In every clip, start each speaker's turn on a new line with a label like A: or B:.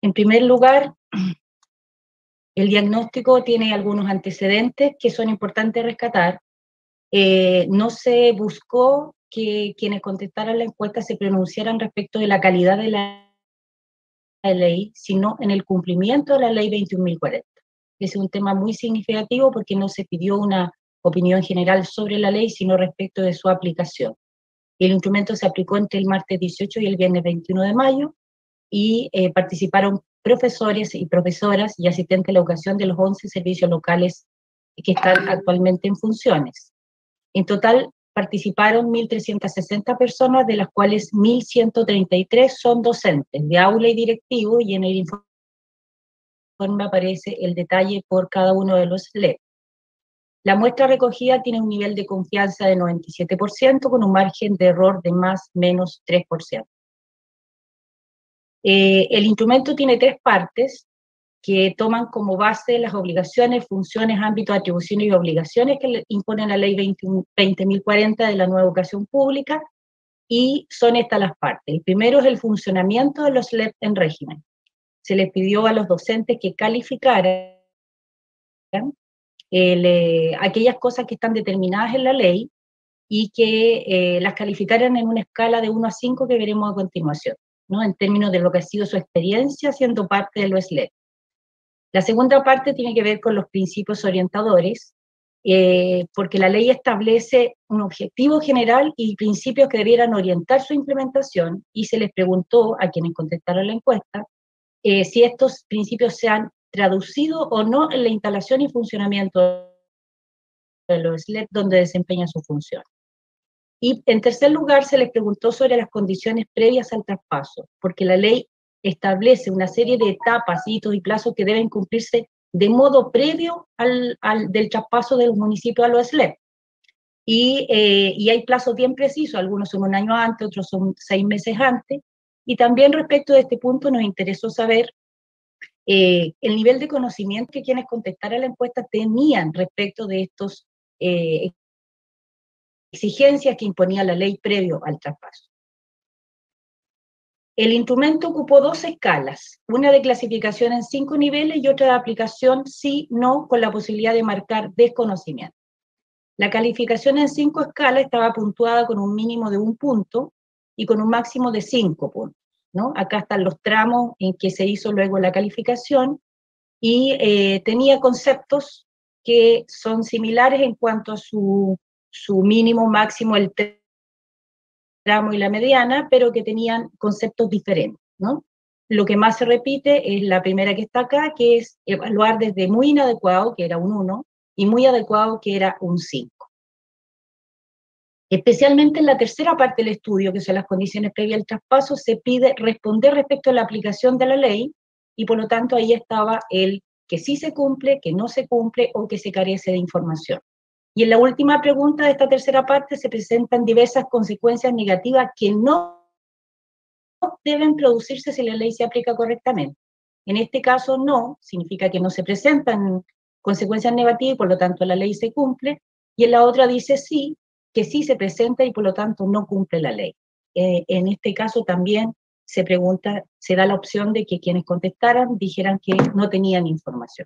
A: En primer lugar, el diagnóstico tiene algunos antecedentes que son importantes rescatar. No se buscó que quienes contestaran la encuesta se pronunciaran respecto de la calidad de la ley, sino en el cumplimiento de la ley 21.040. Ese es un tema muy significativo porque no se pidió una opinión general sobre la ley, sino respecto de su aplicación. El instrumento se aplicó entre el martes 18 y el viernes 21 de mayo, y participaron profesores y profesoras y asistentes de la educación de los 11 servicios locales que están actualmente en funciones. En total participaron 1.360 personas, de las cuales 1.133 son docentes de aula y directivo, y en el informe aparece el detalle por cada uno de los SLEP. La muestra recogida tiene un nivel de confianza de 97%, con un margen de error de más-menos 3%. El instrumento tiene 3 partes que toman como base las obligaciones, funciones, ámbitos, atribuciones y obligaciones que le impone la ley 20.040 de la nueva educación pública, y son estas las partes. El primero es el funcionamiento de los SLEP en régimen. Se les pidió a los docentes que calificaran aquellas cosas que están determinadas en la ley y que las calificaran en una escala de 1 a 5 que veremos a continuación, ¿no? En términos de lo que ha sido su experiencia siendo parte de los SLEP. La segunda parte tiene que ver con los principios orientadores, porque la ley establece un objetivo general y principios que debieran orientar su implementación, y se les preguntó a quienes contestaron la encuesta si estos principios se han traducido o no en la instalación y funcionamiento de los SLEP donde desempeñan su función. Y en tercer lugar se les preguntó sobre las condiciones previas al traspaso, porque la ley establece una serie de etapas, hitos y plazos que deben cumplirse de modo previo del traspaso de los municipios a los SLEP. Y hay plazos bien precisos, algunos son 1 año antes, otros son 6 meses antes, y también respecto de este punto nos interesó saber el nivel de conocimiento que quienes contestaran la encuesta tenían respecto de estos exigencias que imponía la ley previo al traspaso. El instrumento ocupó 2 escalas, una de clasificación en 5 niveles y otra de aplicación sí, no, con la posibilidad de marcar desconocimiento. La calificación en 5 escalas estaba puntuada con un mínimo de 1 punto y con un máximo de 5 puntos, ¿no? Acá están los tramos en que se hizo luego la calificación, y tenía conceptos que son similares en cuanto a su mínimo, máximo, el tramo y la mediana, pero que tenían conceptos diferentes, ¿no? Lo que más se repite es la primera que está acá, que es evaluar desde muy inadecuado, que era un 1, y muy adecuado, que era un 5. Especialmente en la tercera parte del estudio, que son las condiciones previas al traspaso, se pide responder respecto a la aplicación de la ley, y por lo tanto ahí estaba el que sí se cumple, que no se cumple o que se carece de información. Y en la última pregunta de esta tercera parte se presentan diversas consecuencias negativas que no deben producirse si la ley se aplica correctamente. En este caso no, significa que no se presentan consecuencias negativas y por lo tanto la ley se cumple, y en la otra dice sí, que sí se presenta y por lo tanto no cumple la ley. En este caso también se pregunta, se da la opción de que quienes contestaran dijeran que no tenían información.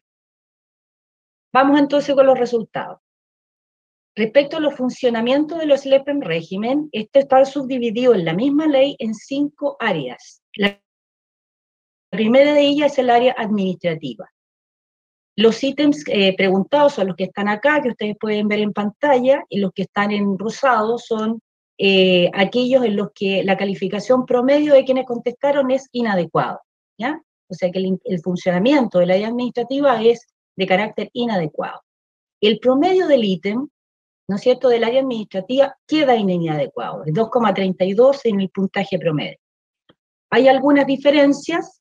A: Vamos entonces con los resultados. Respecto a los funcionamientos de los SLEP en régimen, esto está subdividido en la misma ley en 5 áreas. La primera de ellas es el área administrativa. Los ítems preguntados son los que están acá, que ustedes pueden ver en pantalla, y los que están en rosado son aquellos en los que la calificación promedio de quienes contestaron es inadecuado, ¿ya? O sea que el funcionamiento del área administrativa es de carácter inadecuado. El promedio del ítem, ¿no es cierto?, del área administrativa queda inadecuado, es 2,32 en el puntaje promedio. Hay algunas diferencias,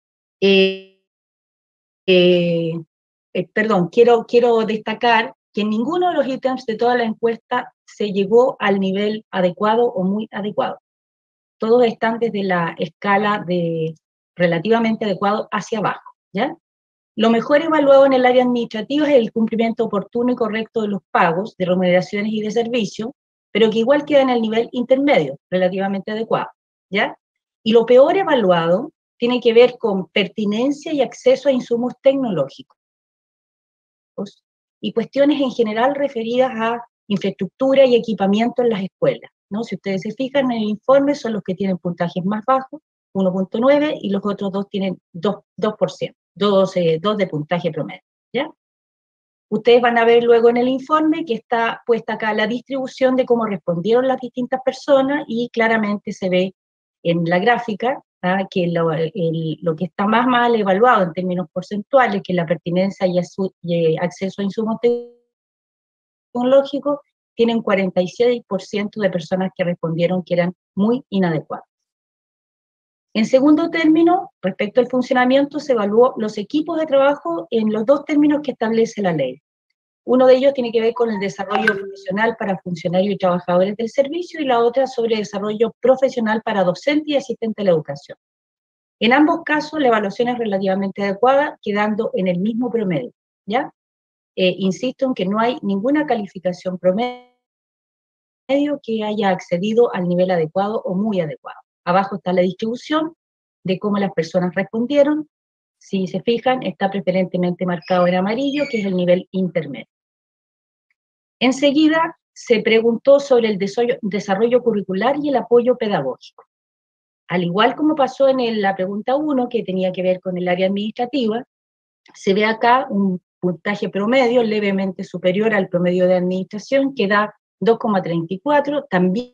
A: quiero destacar que en ninguno de los ítems de toda la encuesta se llegó al nivel adecuado o muy adecuado. Todos están desde la escala de relativamente adecuado hacia abajo, ¿ya? Lo mejor evaluado en el área administrativa es el cumplimiento oportuno y correcto de los pagos, de remuneraciones y de servicios, pero que igual queda en el nivel intermedio, relativamente adecuado, ¿ya? Y lo peor evaluado tiene que ver con pertinencia y acceso a insumos tecnológicos y cuestiones en general referidas a infraestructura y equipamiento en las escuelas, ¿no? Si ustedes se fijan en el informe, son los que tienen puntajes más bajos, 1.9, y los otros dos tienen 2%, 2 de puntaje promedio, ¿ya? Ustedes van a ver luego en el informe que está puesta acá la distribución de cómo respondieron las distintas personas y claramente se ve en la gráfica que lo que está más mal evaluado en términos porcentuales, que es la pertinencia y acceso a insumos tecnológicos, tienen 46% de personas que respondieron que eran muy inadecuadas. En segundo término, respecto al funcionamiento, se evaluó los equipos de trabajo en los dos términos que establece la ley. Uno de ellos tiene que ver con el desarrollo profesional para funcionarios y trabajadores del servicio, y la otra sobre desarrollo profesional para docentes y asistentes de la educación. En ambos casos, la evaluación es relativamente adecuada, quedando en el mismo promedio, ¿ya? Insisto en que no hay ninguna calificación promedio que haya accedido al nivel adecuado o muy adecuado. Abajo está la distribución de cómo las personas respondieron. Si se fijan, está preferentemente marcado en amarillo, que es el nivel intermedio. Enseguida se preguntó sobre el desarrollo curricular y el apoyo pedagógico. Al igual como pasó en la pregunta 1, que tenía que ver con el área administrativa, se ve acá un puntaje promedio levemente superior al promedio de administración, que da 2,34, también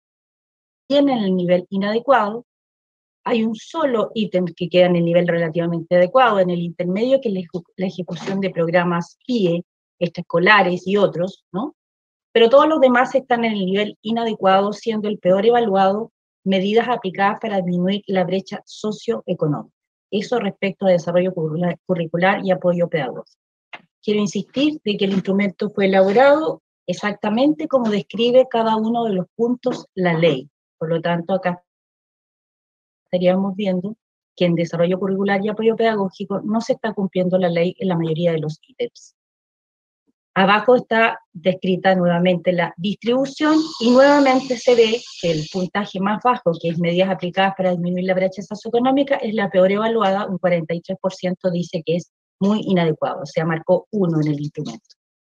A: en el nivel inadecuado. Hay un solo ítem que queda en el nivel relativamente adecuado, en el intermedio, que es la ejecución de programas PIE, extraescolares y otros, ¿no? Pero todos los demás están en el nivel inadecuado, siendo el peor evaluado medidas aplicadas para disminuir la brecha socioeconómica. Eso respecto a desarrollo curricular y apoyo pedagógico. Quiero insistir de que el instrumento fue elaborado exactamente como describe cada uno de los puntos la ley. Por lo tanto, acá estaríamos viendo que en desarrollo curricular y apoyo pedagógico no se está cumpliendo la ley en la mayoría de los ítems. Abajo está descrita nuevamente la distribución y nuevamente se ve que el puntaje más bajo, que es medidas aplicadas para disminuir la brecha socioeconómica, es la peor evaluada, un 43% dice que es muy inadecuado, o sea, marcó 1 en el instrumento.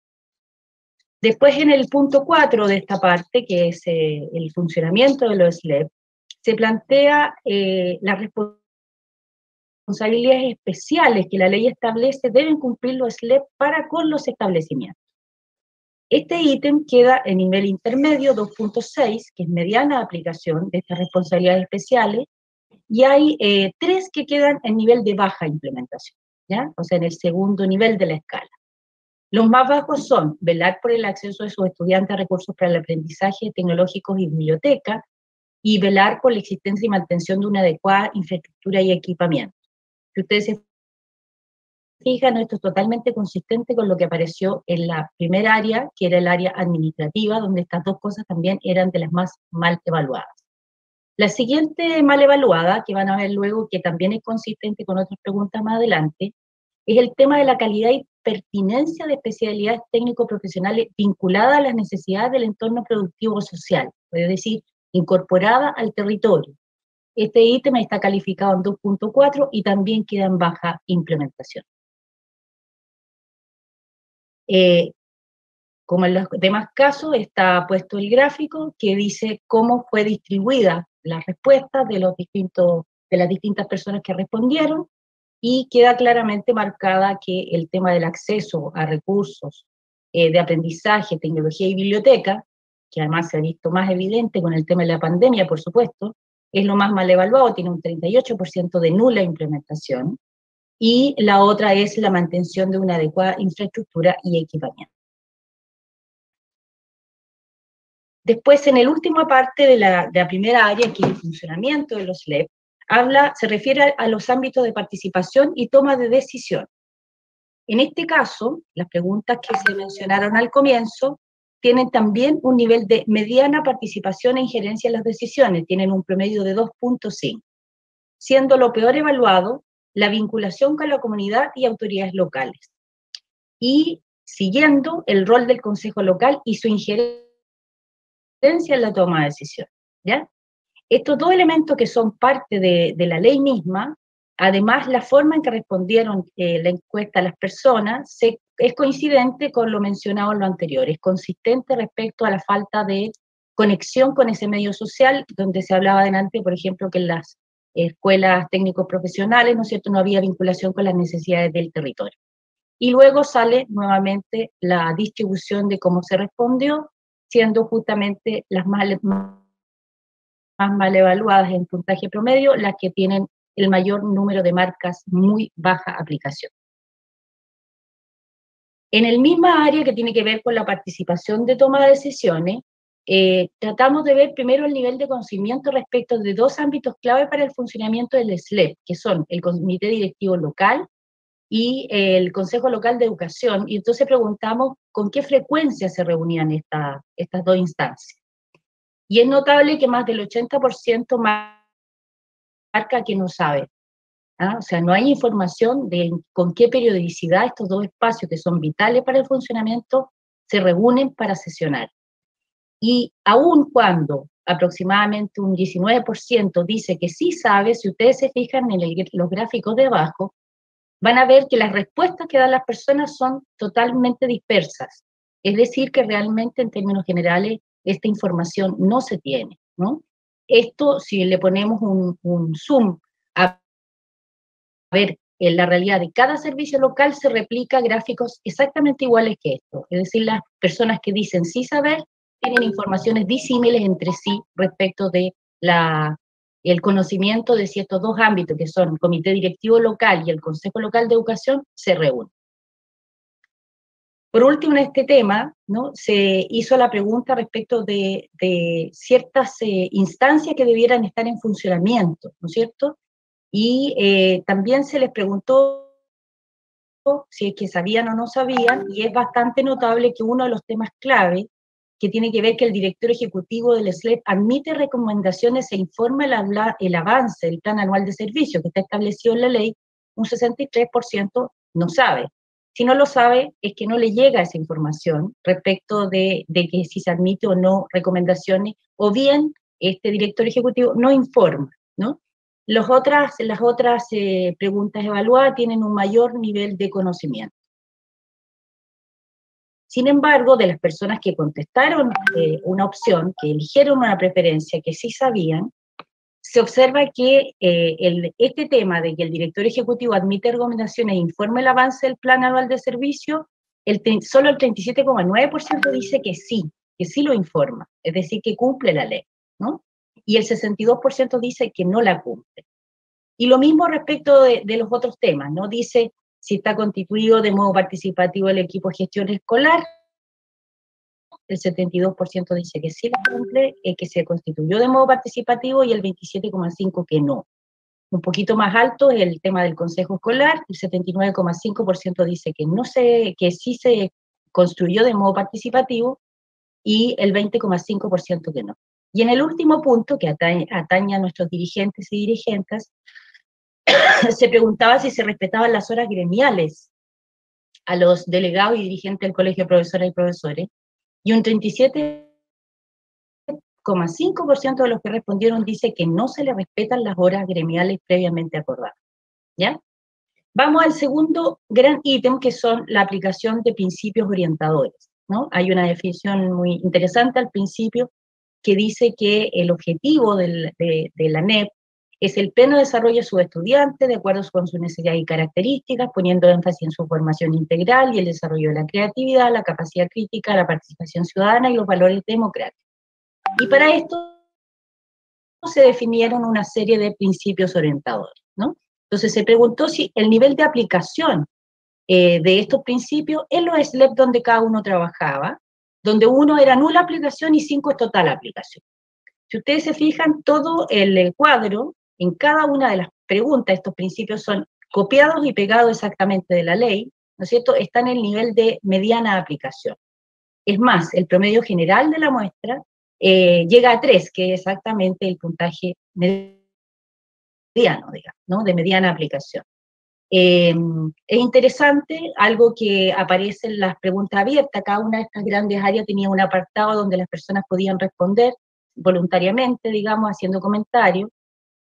A: Después, en el punto 4 de esta parte, que es el funcionamiento de los SLEP, se plantea las responsabilidades especiales que la ley establece deben cumplir los SLEP para con los establecimientos. Este ítem queda en nivel intermedio 2.6, que es mediana aplicación de estas responsabilidades especiales, y hay 3 que quedan en nivel de baja implementación, ¿ya? O sea, en el segundo nivel de la escala. Los más bajos son velar por el acceso de sus estudiantes a recursos para el aprendizaje tecnológicos y biblioteca, y velar por la existencia y mantención de una adecuada infraestructura y equipamiento. Si ustedes se fijan, esto es totalmente consistente con lo que apareció en la primera área, que era el área administrativa, donde estas dos cosas también eran de las más mal evaluadas. La siguiente mal evaluada, que van a ver luego, que también es consistente con otras preguntas más adelante, es el tema de la calidad y pertinencia de especialidades técnico-profesionales vinculadas a las necesidades del entorno productivo social, es decir, incorporada al territorio. Este ítem está calificado en 2.4 y también queda en baja implementación. Como en los demás casos, está puesto el gráfico que dice cómo fue distribuida las respuestas de las distintas personas que respondieron, y queda claramente marcada que el tema del acceso a recursos de aprendizaje, tecnología y biblioteca, que además se ha visto más evidente con el tema de la pandemia, por supuesto, es lo más mal evaluado, tiene un 38% de nula implementación, y la otra es la mantención de una adecuada infraestructura y equipamiento. Después, en la última parte de la primera área, que es el funcionamiento de los SLEP, se refiere a los ámbitos de participación y toma de decisión. En este caso, las preguntas que se mencionaron al comienzo tienen también un nivel de mediana participación e injerencia en las decisiones, tienen un promedio de 2.5, siendo lo peor evaluado la vinculación con la comunidad y autoridades locales, y siguiendo el rol del consejo local y su injerencia en la toma de decisiones, ¿ya? Estos dos elementos, que son parte de la ley misma, Además, la forma en que respondieron la encuesta a las personas es coincidente con lo mencionado en lo anterior, es consistente respecto a la falta de conexión con ese medio social, donde se hablaba delante, por ejemplo, que en las escuelas técnicos profesionales, ¿no es cierto?, no había vinculación con las necesidades del territorio. Y luego sale nuevamente la distribución de cómo se respondió, siendo justamente las más mal evaluadas en puntaje promedio las que tienen el mayor número de marcas muy baja aplicación. En el misma área que tiene que ver con la participación de toma de decisiones, tratamos de ver primero el nivel de conocimiento respecto de dos ámbitos clave para el funcionamiento del SLEP, que son el Comité Directivo Local y el Consejo Local de Educación, y entonces preguntamos con qué frecuencia se reunían estas dos instancias. Y es notable que más del 80% marca que no sabe. O sea, no hay información de con qué periodicidad estos dos espacios que son vitales para el funcionamiento se reúnen para sesionar. Y aun cuando aproximadamente un 19% dice que sí sabe, si ustedes se fijan en los gráficos de abajo, van a ver que las respuestas que dan las personas son totalmente dispersas. Es decir, que realmente en términos generales esta información no se tiene, ¿no? Esto, si le ponemos un zoom a ver, en la realidad de cada servicio local se replica gráficos exactamente iguales que esto. Es decir, las personas que dicen sí saber tienen informaciones disímiles entre sí respecto de el conocimiento de si estos dos ámbitos, que son el Comité Directivo Local y el Consejo Local de Educación, se reúnen. Por último, en este tema, ¿no?, se hizo la pregunta respecto de ciertas instancias que debieran estar en funcionamiento, ¿no es cierto? Y también se les preguntó si es que sabían o no sabían, y es bastante notable que uno de los temas clave, que tiene que ver que el director ejecutivo del SLEP admite recomendaciones e informa el avance del plan anual de servicio que está establecido en la ley, un 63% no sabe. Si no lo sabe, es que no le llega esa información respecto de que si se admite o no recomendaciones, o bien este director ejecutivo no informa, ¿no? Las otras preguntas evaluadas tienen un mayor nivel de conocimiento. Sin embargo, de las personas que contestaron una opción, que eligieron una preferencia, que sí sabían, se observa que este tema de que el director ejecutivo admite recomendaciones e informe el avance del plan anual de servicio, solo el 37,9% dice que sí lo informa, es decir, que cumple la ley, ¿no? Y el 62% dice que no la cumple. Y lo mismo respecto de los otros temas, ¿no? Dice si está constituido de modo participativo el equipo de gestión escolar, el 72% dice que sí lo cumple, que se constituyó de modo participativo, y el 27,5% que no. Un poquito más alto es el tema del consejo escolar, el 79,5% dice que sí se construyó de modo participativo, y el 20,5% que no. Y en el último punto, que atañe a nuestros dirigentes y dirigentes, se preguntaba si se respetaban las horas gremiales a los delegados y dirigentes del Colegio de Profesoras y Profesores, y un 37,5% de los que respondieron dice que no se le respetan las horas gremiales previamente acordadas, ¿ya? Vamos al segundo gran ítem, que son la aplicación de principios orientadores, ¿no? Hay una definición muy interesante al principio que dice que el objetivo de la NEP es el pleno desarrollo de sus estudiantes de acuerdo con sus necesidades y características, poniendo énfasis en su formación integral y el desarrollo de la creatividad, la capacidad crítica, la participación ciudadana y los valores democráticos. Y para esto se definieron una serie de principios orientadores, ¿no? Entonces se preguntó si el nivel de aplicación de estos principios en los SLEP donde cada uno trabajaba, donde 1 era nula aplicación y 5 es total aplicación. Si ustedes se fijan, todo el cuadro, en cada una de las preguntas, estos principios son copiados y pegados exactamente de la ley, ¿no es cierto?, está en el nivel de mediana aplicación. Es más, el promedio general de la muestra llega a 3, que es exactamente el puntaje mediano, digamos, ¿no?, de mediana aplicación. Es interesante, algo que aparece en las preguntas abiertas, cada una de estas grandes áreas tenía un apartado donde las personas podían responder voluntariamente, digamos, haciendo comentarios,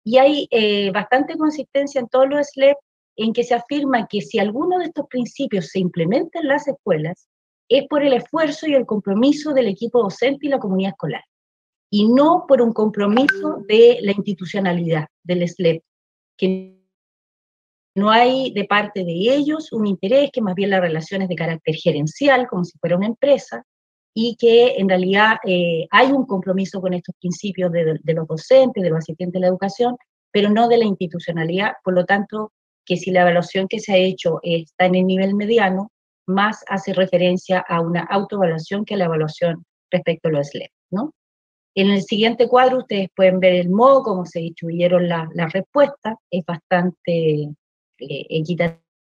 A: Y hay bastante consistencia en todos los SLEP en que se afirma que si alguno de estos principios se implementa en las escuelas, es por el esfuerzo y el compromiso del equipo docente y la comunidad escolar, y no por un compromiso de la institucionalidad del SLEP, que no hay de parte de ellos un interés, que más bien la relación es de carácter gerencial, como si fuera una empresa, y que en realidad hay un compromiso con estos principios de los docentes, de los asistentes de la educación, pero no de la institucionalidad. Por lo tanto, que si la evaluación que se ha hecho está en el nivel mediano, más hace referencia a una autoevaluación que a la evaluación respecto a los SLEP, ¿no? En el siguiente cuadro ustedes pueden ver el modo como se distribuyeron las respuestas, es bastante equitativo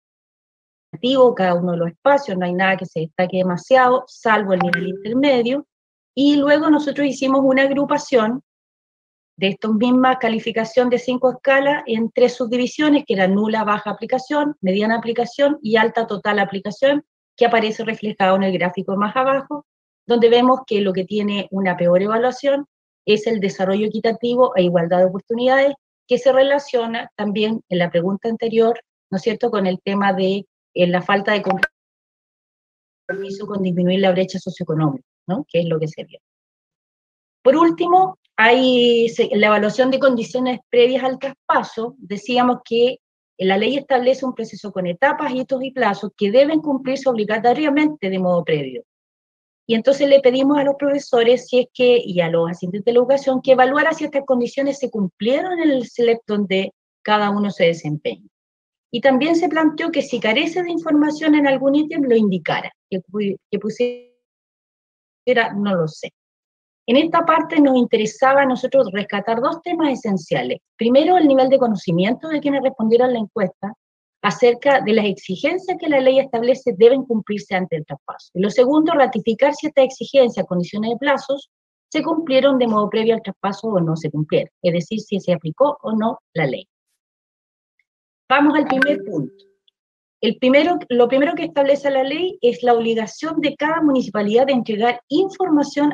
A: cada uno de los espacios, no hay nada que se destaque demasiado, salvo el nivel intermedio, y luego nosotros hicimos una agrupación de esta misma calificación de 5 escalas en 3 subdivisiones, que eran nula, baja aplicación, mediana aplicación y alta total aplicación, que aparece reflejado en el gráfico más abajo, donde vemos que lo que tiene una peor evaluación es el desarrollo equitativo e igualdad de oportunidades, que se relaciona también en la pregunta anterior, ¿no es cierto?, con el tema de la falta de compromiso con disminuir la brecha socioeconómica, ¿no?, que es lo que se vio. Por último, hay la evaluación de condiciones previas al traspaso. Decíamos que la ley establece un proceso con etapas, hitos y plazos que deben cumplirse obligatoriamente de modo previo. Y entonces le pedimos a los profesores si es que, y a los asistentes de la educación, que evaluara si estas condiciones se cumplieron en el SLEP donde cada uno se desempeña. Y también se planteó que si carece de información en algún ítem, lo indicara, que pusiera, no lo sé. En esta parte nos interesaba a nosotros rescatar 2 temas esenciales. Primero, el nivel de conocimiento de quienes respondieron a la encuesta acerca de las exigencias que la ley establece deben cumplirse ante el traspaso. Y lo segundo, ratificar si estas exigencias, condiciones de plazos, se cumplieron de modo previo al traspaso o no se cumplieron, es decir, si se aplicó o no la ley. Vamos al primer punto. Lo primero que establece la ley es la obligación de cada municipalidad de entregar información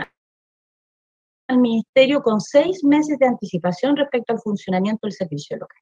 A: al Ministerio con 6 meses de anticipación respecto al funcionamiento del servicio local.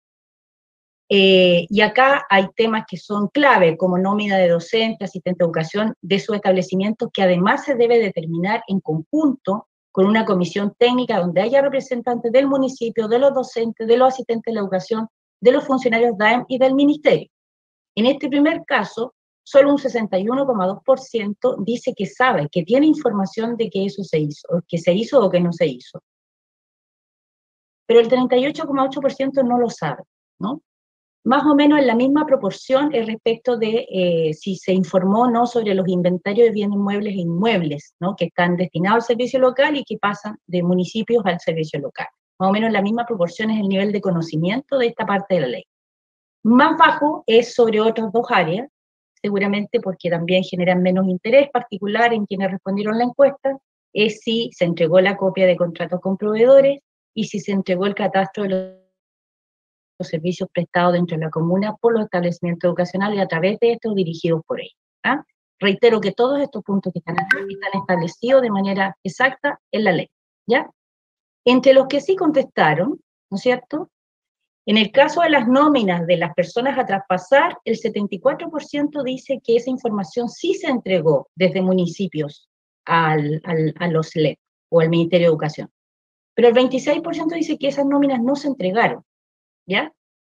A: Y acá hay temas que son clave, como nómina de docente, asistente de educación, de sus establecimientos, que además se debe determinar en conjunto con una comisión técnica donde haya representantes del municipio, de los docentes, de los asistentes de la educación, de los funcionarios DAEM y del ministerio. En este primer caso, solo un 61,2% dice que sabe, que tiene información de que eso se hizo o que no se hizo. Pero el 38,8% no lo sabe, ¿no? Más o menos en la misma proporción respecto de si se informó o no sobre los inventarios de bienes muebles e inmuebles, ¿no?, que están destinados al servicio local y que pasan de municipios al servicio local. Más o menos en la misma proporción es el nivel de conocimiento de esta parte de la ley. Más bajo es sobre otras 2 áreas, seguramente porque también generan menos interés particular en quienes respondieron la encuesta, es si se entregó la copia de contratos con proveedores y si se entregó el catastro de los servicios prestados dentro de la comuna por los establecimientos educacionales y a través de estos dirigidos por ellos. ¿Ah? Reitero que todos estos puntos que están acá están establecidos de manera exacta en la ley, ¿ya? Entre los que sí contestaron, ¿no es cierto?, en el caso de las nóminas de las personas a traspasar, el 74% dice que esa información sí se entregó desde municipios a los SLEP o al Ministerio de Educación. Pero el 26% dice que esas nóminas no se entregaron, ¿ya?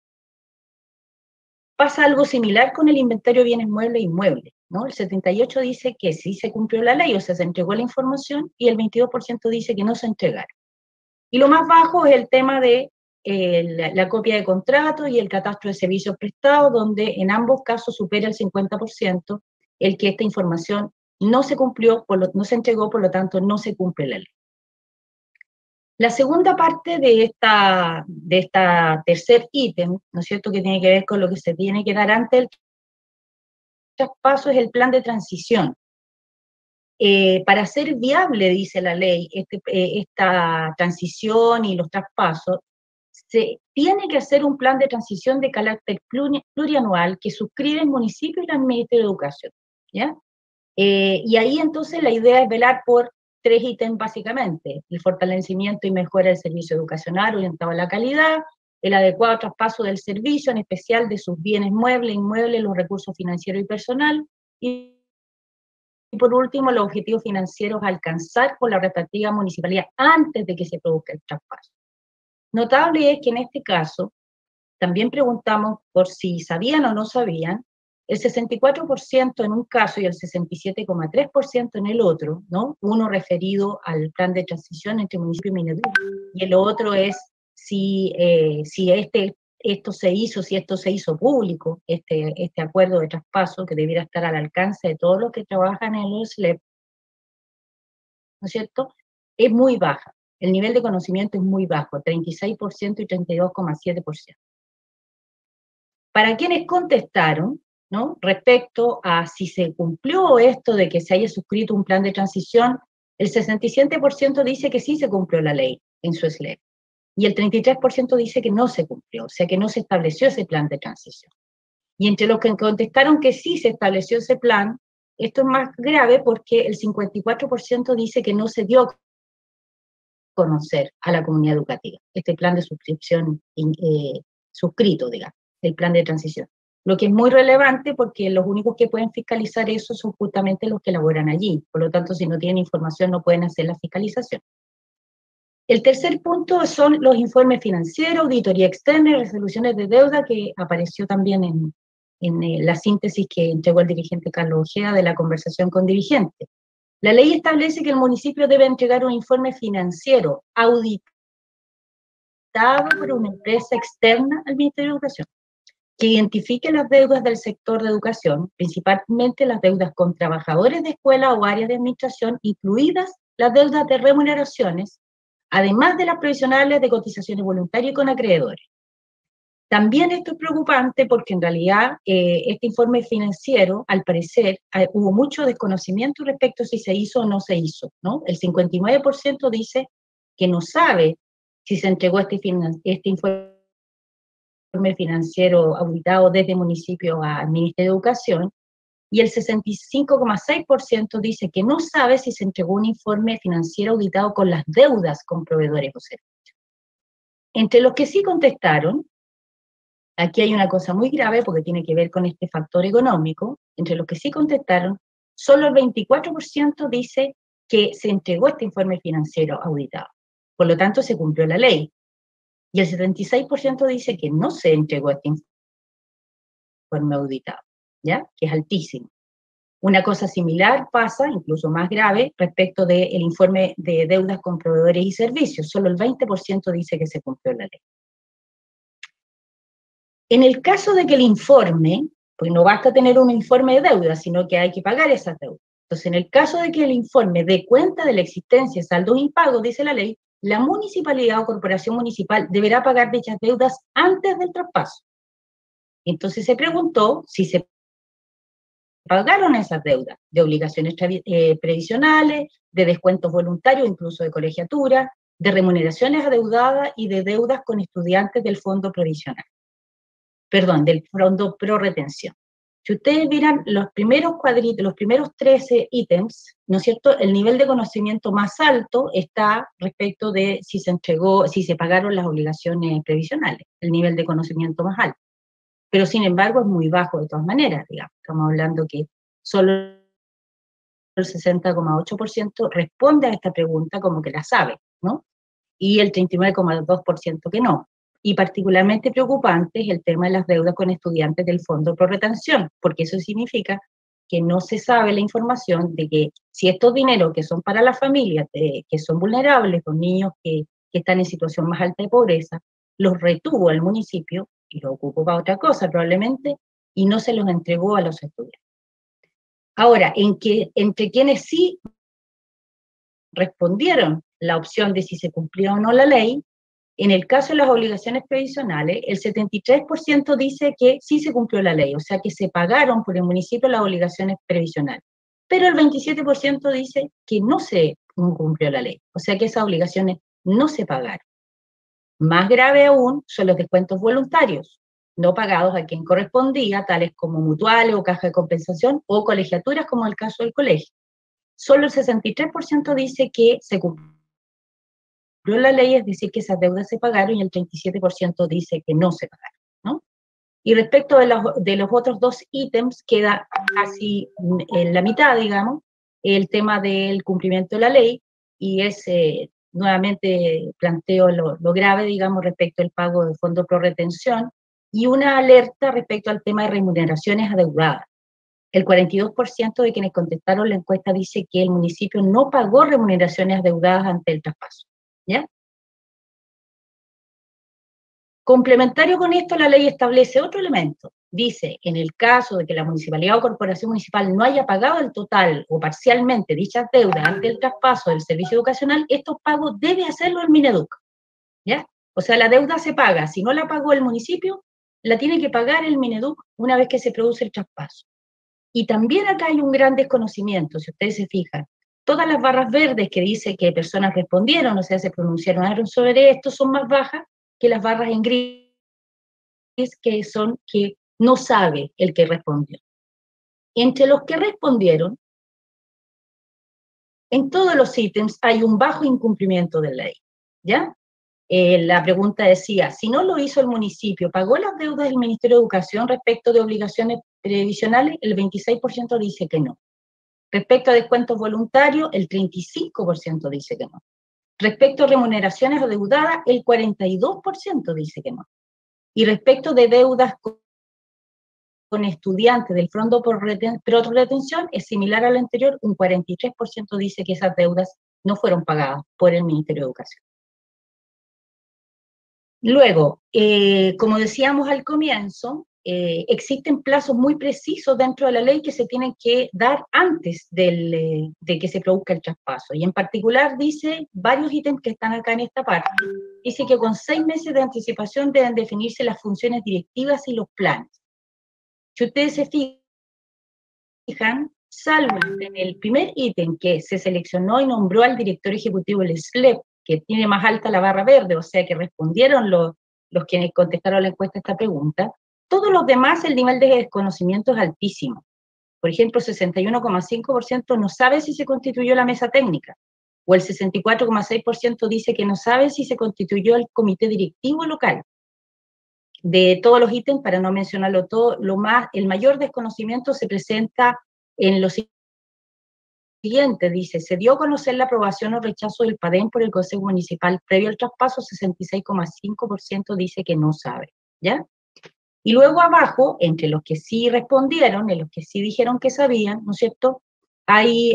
A: Pasa algo similar con el inventario de bienes muebles e inmuebles, ¿no? El 78% dice que sí se cumplió la ley, o sea, se entregó la información, y el 22% dice que no se entregaron. Y lo más bajo es el tema de la copia de contrato y el catastro de servicios prestados, donde en ambos casos supera el 50% el que esta información no se cumplió, no se entregó, por lo tanto no se cumple la ley. La segunda parte de esta tercer ítem, ¿no es cierto?, que tiene que ver con lo que se tiene que dar ante el traspaso, es el plan de transición. Para ser viable, dice la ley, esta transición y los traspasos, se tiene que hacer un plan de transición de carácter plurianual que suscribe el municipio y el Ministerio de Educación, ¿ya? Y ahí entonces la idea es velar por 3 ítems básicamente: el fortalecimiento y mejora del servicio educacional orientado a la calidad, el adecuado traspaso del servicio, en especial de sus bienes muebles, inmuebles, los recursos financieros y personal, y por último, los objetivos financieros a alcanzar por la respectiva municipalidad antes de que se produzca el traspaso. Notable es que en este caso, también preguntamos por si sabían o no sabían, el 64% en un caso y el 67,3% en el otro, ¿no? Uno referido al plan de transición entre municipio y minería, y el otro es si esto se hizo público, este acuerdo de traspaso que debiera estar al alcance de todos los que trabajan en el SLEP, ¿no es cierto? Es muy baja. El nivel de conocimiento es muy bajo, 36% y 32,7%. Para quienes contestaron, ¿no? Respecto a si se cumplió esto de que se haya suscrito un plan de transición, el 67% dice que sí se cumplió la ley en su SLEP, y el 33% dice que no se cumplió, o sea que no se estableció ese plan de transición. Y entre los que contestaron que sí se estableció ese plan, esto es más grave porque el 54% dice que no se dio a conocer a la comunidad educativa, este plan de suscripción suscrito, digamos, el plan de transición. Lo que es muy relevante porque los únicos que pueden fiscalizar eso son justamente los que laboran allí. Por lo tanto, si no tienen información, no pueden hacer la fiscalización. El tercer punto son los informes financieros, auditoría externa y resoluciones de deuda, que apareció también en la síntesis que entregó el dirigente Carlos Ojeda de la conversación con dirigentes. La ley establece que el municipio debe entregar un informe financiero auditado por una empresa externa al Ministerio de Educación, que identifique las deudas del sector de educación, principalmente las deudas con trabajadores de escuela o áreas de administración, incluidas las deudas de remuneraciones, además de las provisionales de cotizaciones voluntarias y con acreedores. También esto es preocupante porque en realidad este informe financiero, al parecer, hubo mucho desconocimiento respecto a si se hizo o no se hizo, ¿no? El 59% dice que no sabe si se entregó este informe financiero auditado desde municipio al Ministerio de Educación, y el 65,6% dice que no sabe si se entregó un informe financiero auditado con las deudas con proveedores o servicios. Entre los que sí contestaron, aquí hay una cosa muy grave porque tiene que ver con este factor económico, entre los que sí contestaron, solo el 24% dice que se entregó este informe financiero auditado. Por lo tanto, se cumplió la ley. Y el 76% dice que no se entregó este informe auditado, ¿ya? Que es altísimo. Una cosa similar pasa, incluso más grave, respecto del informe de deudas con proveedores y servicios. Solo el 20% dice que se cumplió la ley. En el caso de que el informe, pues no basta tener un informe de deuda, sino que hay que pagar esas deudas. Entonces, en el caso de que el informe dé cuenta de la existencia de saldos impagos, dice la ley, la municipalidad o corporación municipal deberá pagar dichas deudas antes del traspaso. Entonces se preguntó si se pagaron esas deudas de obligaciones previsionales, de descuentos voluntarios, incluso de colegiatura, de remuneraciones adeudadas y de deudas con estudiantes del fondo provisional. Perdón, del fondo pro retención. Si ustedes miran los primeros cuadritos, los primeros 13 ítems, ¿no es cierto? El nivel de conocimiento más alto está respecto de si se entregó, si se pagaron las obligaciones previsionales, el nivel de conocimiento más alto. Pero sin embargo es muy bajo de todas maneras, digamos. Estamos hablando que solo el 60,8% responde a esta pregunta como que la sabe, ¿no? Y el 39,2% que no. Y particularmente preocupante es el tema de las deudas con estudiantes del Fondo Pro Retención, porque eso significa que no se sabe la información de que si estos dineros que son para las familias, que son vulnerables, los niños que están en situación más alta de pobreza, los retuvo el municipio y lo ocupó para otra cosa probablemente, y no se los entregó a los estudiantes. Ahora, entre quienes sí respondieron la opción de si se cumplió o no la ley, en el caso de las obligaciones previsionales, el 73% dice que sí se cumplió la ley, o sea que se pagaron por el municipio las obligaciones previsionales. Pero el 27% dice que no se cumplió la ley, o sea que esas obligaciones no se pagaron. Más grave aún son los descuentos voluntarios, no pagados a quien correspondía, tales como mutuales o caja de compensación o colegiaturas, como el caso del colegio. Solo el 63% dice que se cumplió la ley, es decir, que esas deudas se pagaron y el 37% dice que no se pagaron, ¿no? Y respecto de los otros dos ítems, queda casi en la mitad, digamos, el tema del cumplimiento de la ley, y es, nuevamente planteo lo grave, digamos, respecto al pago de fondo pro retención, y una alerta respecto al tema de remuneraciones adeudadas. El 42% de quienes contestaron la encuesta dice que el municipio no pagó remuneraciones adeudadas ante el traspaso, ¿ya? Complementario con esto, la ley establece otro elemento. Dice, en el caso de que la municipalidad o corporación municipal no haya pagado el total o parcialmente dichas deudas ante el traspaso del servicio educacional, estos pagos debe hacerlo el Mineduc, ¿ya? O sea, la deuda se paga. Si no la pagó el municipio, la tiene que pagar el Mineduc una vez que se produce el traspaso. Y también acá hay un gran desconocimiento, si ustedes se fijan. Todas las barras verdes que dice que personas respondieron, o sea, se pronunciaron sobre esto, son más bajas que las barras en gris, que son que no sabe el que respondió. Entre los que respondieron, en todos los ítems hay un bajo incumplimiento de ley, ¿ya? La pregunta decía, si no lo hizo el municipio, ¿pagó las deudas del Ministerio de Educación respecto de obligaciones previsionales? El 26% dice que no. Respecto a descuentos voluntarios, el 35% dice que no. Respecto a remuneraciones adeudadas, el 42% dice que no. Y respecto de deudas con estudiantes del fondo por retención, es similar al anterior, un 43% dice que esas deudas no fueron pagadas por el Ministerio de Educación. Luego, como decíamos al comienzo, existen plazos muy precisos dentro de la ley que se tienen que dar antes de que se produzca el traspaso. Y en particular dice varios ítems que están acá en esta parte. Dice que con 6 meses de anticipación deben definirse las funciones directivas y los planes. Si ustedes se fijan, salvo en el primer ítem que se seleccionó y nombró al director ejecutivo del SLEP, que tiene más alta la barra verde, o sea que respondieron los quienes contestaron la encuesta a esta pregunta, todos los demás el nivel de desconocimiento es altísimo. Por ejemplo, 61,5% no sabe si se constituyó la mesa técnica, o el 64,6% dice que no sabe si se constituyó el comité directivo local. De todos los ítems, para no mencionarlo todo, el mayor desconocimiento se presenta en los siguiente, dice, se dio a conocer la aprobación o rechazo del PADEM por el Consejo Municipal previo al traspaso, 66,5% dice que no sabe, ¿ya? Y luego abajo, entre los que sí respondieron, en los que sí dijeron que sabían, ¿no es cierto?, hay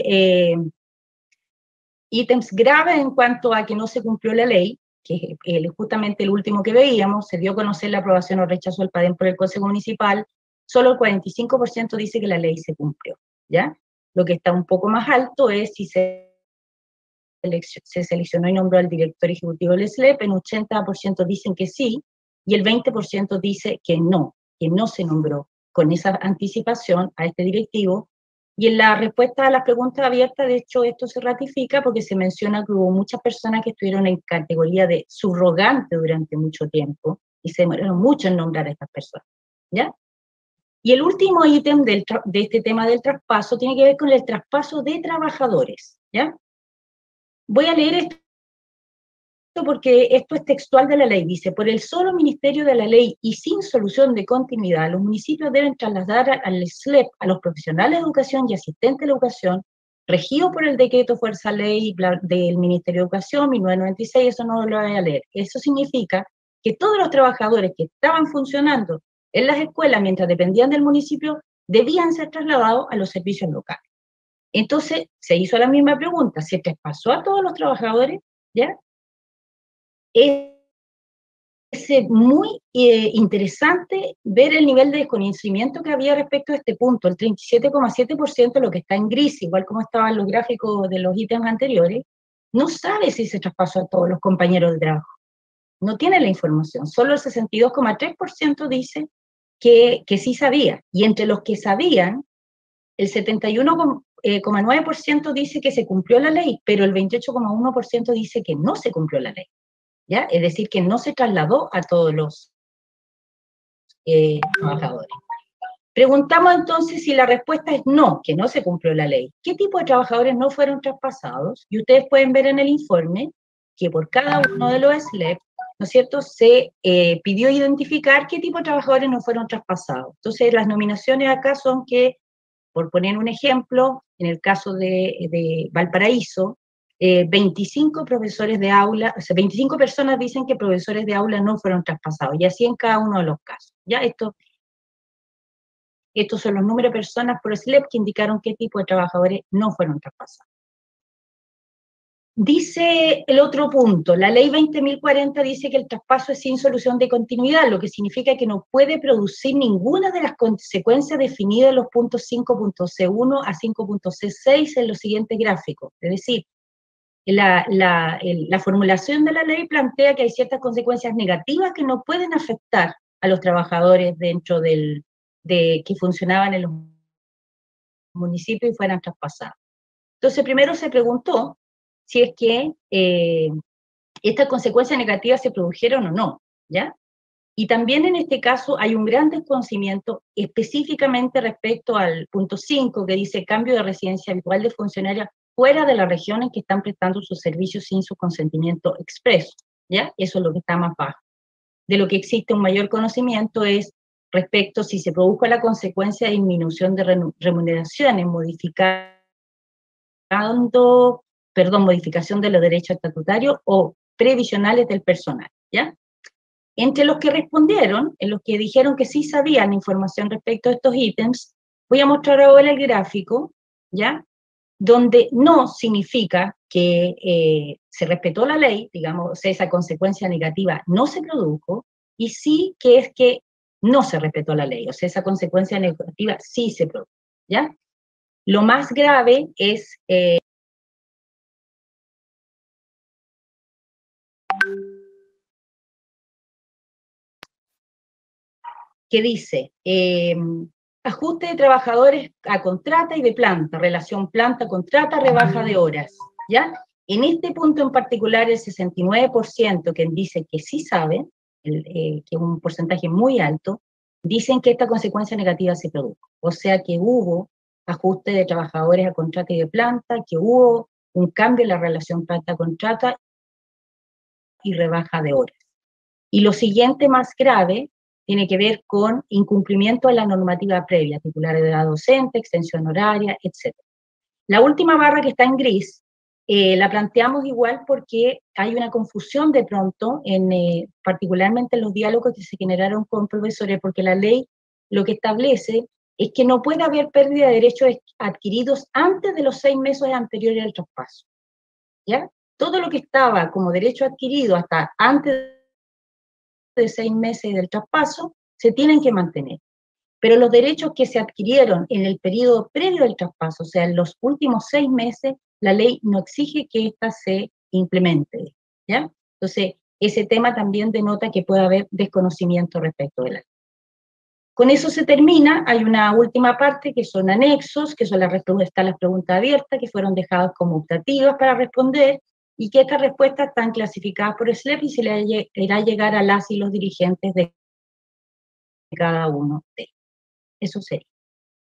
A: ítems graves en cuanto a que no se cumplió la ley, que es justamente el último que veíamos, se dio a conocer la aprobación o rechazo del PADEM por el Consejo Municipal, solo el 45% dice que la ley se cumplió, ¿ya? Lo que está un poco más alto es si se seleccionó y nombró al director ejecutivo del SLEP, en 80% dicen que sí, y el 20% dice que no se nombró con esa anticipación a este directivo. Y en la respuesta a las preguntas abiertas, de hecho, esto se ratifica porque se menciona que hubo muchas personas que estuvieron en categoría de subrogante durante mucho tiempo, y se demoraron mucho en nombrar a estas personas, ¿ya? Y el último ítem de este tema del traspaso tiene que ver con el traspaso de trabajadores, ¿ya? Voy a leer esto porque esto es textual de la ley. Dice, por el solo ministerio de la ley y sin solución de continuidad, los municipios deben trasladar al SLEP a los profesionales de educación y asistentes de educación, regido por el decreto Fuerza Ley del Ministerio de Educación, 1996, eso no lo voy a leer. Eso significa que todos los trabajadores que estaban funcionando en las escuelas mientras dependían del municipio debían ser trasladados a los servicios locales. Entonces, se hizo la misma pregunta, ¿se traspasó a todos los trabajadores? ¿Ya? Es muy interesante ver el nivel de desconocimiento que había respecto a este punto. El 37,7%, lo que está en gris, igual como estaban los gráficos de los ítems anteriores, no sabe si se traspasó a todos los compañeros de trabajo. No tiene la información. Solo el 62,3% dice que sí sabía. Y entre los que sabían, el 71,9% dice que se cumplió la ley, pero el 28,1% dice que no se cumplió la ley, ¿ya? Es decir, que no se trasladó a todos los trabajadores. Preguntamos entonces si la respuesta es no, que no se cumplió la ley. ¿Qué tipo de trabajadores no fueron traspasados? Y ustedes pueden ver en el informe que por cada uno de los SLEP, ¿no es cierto?, se pidió identificar qué tipo de trabajadores no fueron traspasados. Entonces, las nominaciones acá son que, por poner un ejemplo, en el caso de Valparaíso, 25 profesores de aula, o sea, 25 personas dicen que profesores de aula no fueron traspasados, y así en cada uno de los casos. ¿Ya? Estos son los números de personas por SLEP que indicaron qué tipo de trabajadores no fueron traspasados. Dice el otro punto, la ley 20.040 dice que el traspaso es sin solución de continuidad, lo que significa que no puede producir ninguna de las consecuencias definidas en los puntos 5.C1 a 5.C6 en los siguientes gráficos. Es decir, la formulación de la ley plantea que hay ciertas consecuencias negativas que no pueden afectar a los trabajadores dentro que funcionaban en los municipios y fueran traspasados. Entonces, primero se preguntó si es que estas consecuencias negativas se produjeron o no, ¿ya? Y también en este caso hay un gran desconocimiento específicamente respecto al punto 5, que dice cambio de residencia habitual de funcionarios fuera de la región en que están prestando sus servicios sin su consentimiento expreso, ¿ya? Eso es lo que está más bajo. De lo que existe un mayor conocimiento es respecto si se produjo la consecuencia de disminución de remuneraciones, modificación de los derechos estatutarios o previsionales del personal, ¿ya? Entre los que respondieron, en los que dijeron que sí sabían información respecto a estos ítems, voy a mostrar ahora el gráfico, ¿ya? Donde no significa que se respetó la ley, digamos, o sea, esa consecuencia negativa no se produjo, y sí que es que no se respetó la ley, o sea, esa consecuencia negativa sí se produjo, ¿ya? Lo más grave es que dice, ajuste de trabajadores a contrata y de planta, relación planta-contrata, rebaja de horas, ¿ya? En este punto en particular, el 69% que dice que sí saben, que es un porcentaje muy alto, dicen que esta consecuencia negativa se produjo. O sea que hubo ajuste de trabajadores a contrata y de planta, que hubo un cambio en la relación planta-contrata y rebaja de horas. Y lo siguiente más grave tiene que ver con incumplimiento de la normativa previa, titularidad docente, extensión horaria, etc. La última barra que está en gris, la planteamos igual porque hay una confusión de pronto, particularmente en los diálogos que se generaron con profesores, porque la ley lo que establece es que no puede haber pérdida de derechos adquiridos antes de los 6 meses anteriores al traspaso, ¿ya? Todo lo que estaba como derecho adquirido hasta antes de 6 meses del traspaso se tienen que mantener. Pero los derechos que se adquirieron en el periodo previo del traspaso, o sea, en los últimos 6 meses, la ley no exige que ésta se implemente, ¿ya? Entonces, ese tema también denota que puede haber desconocimiento respecto de la ley. Con eso se termina, hay una última parte que son anexos, que son las preguntas abiertas, que fueron dejadas como optativas para responder, y que estas respuestas están clasificadas por SLEP y se le irá a llegar a las y los dirigentes de cada uno de ellos. Eso sería.